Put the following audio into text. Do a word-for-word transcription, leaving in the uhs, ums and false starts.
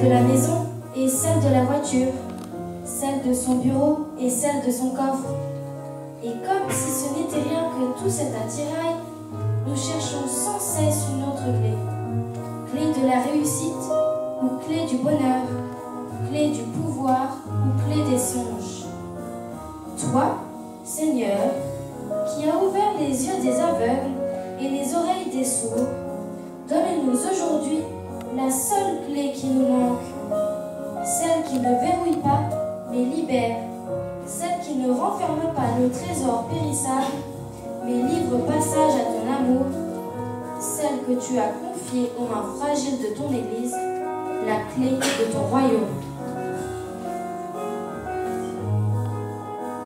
de la maison et celle de la voiture, celle de son bureau et celle de son coffre. Et comme si ce n'était rien que tout cet attirail, nous cherchons sans cesse une autre clé. Clé de la réussite ou clé du bonheur, clé du pouvoir ou clé des songes. Toi, Seigneur, qui as ouvert les yeux des aveugles et les oreilles des sourds, donne-nous aujourd'hui la seule clé qui nous manque, celle qui ne verrouille pas, mais libère, celle qui ne renferme pas nos trésors périssables, mais livre passage à ton amour, celle que tu as confiée aux mains fragiles de ton Église, la clé de ton royaume.